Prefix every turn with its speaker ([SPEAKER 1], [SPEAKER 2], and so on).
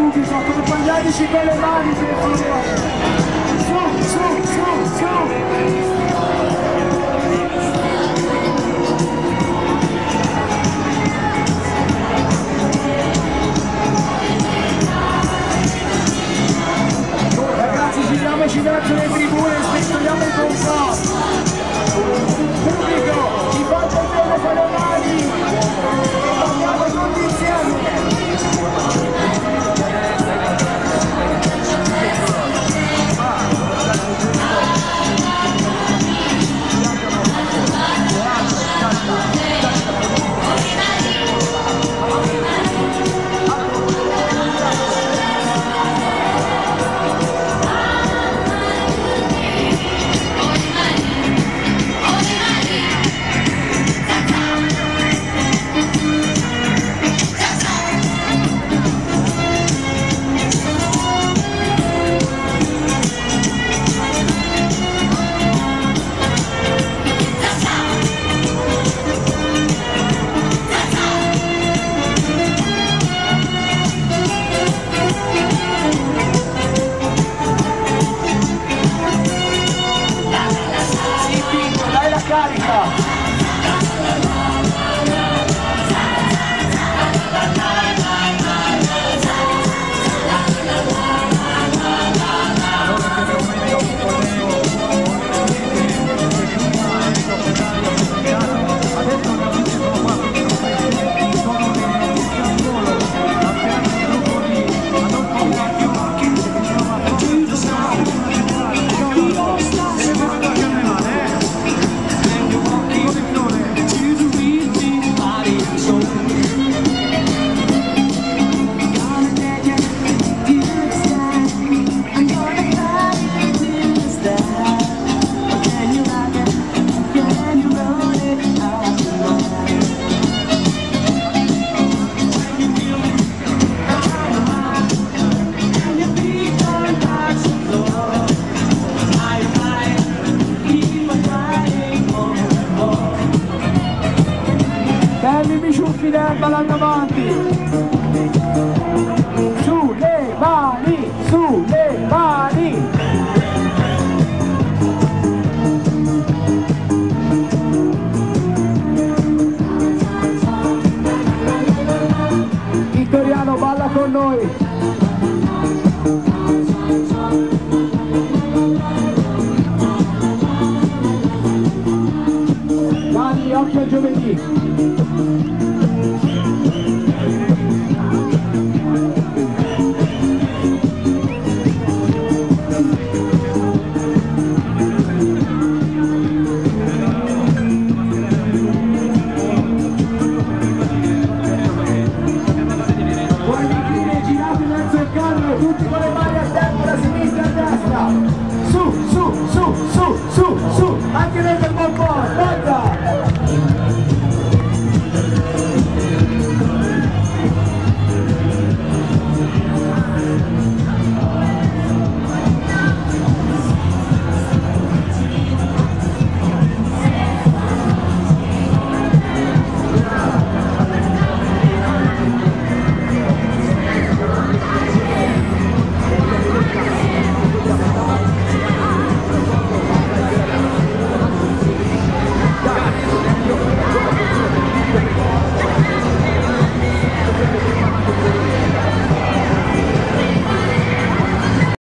[SPEAKER 1] subito, accompagnateci con le mani per favore. Su, su, su, su. Giriamoci verso le tribune e spettoriamo il concorso. Pubblico, chi fa il potere con le mani e andiamo tutti insieme. Ballando avanti, sulle mani, sulle mani. Vittoriano balla con noi. Dani, occhio a giovedì. Tutti con le mani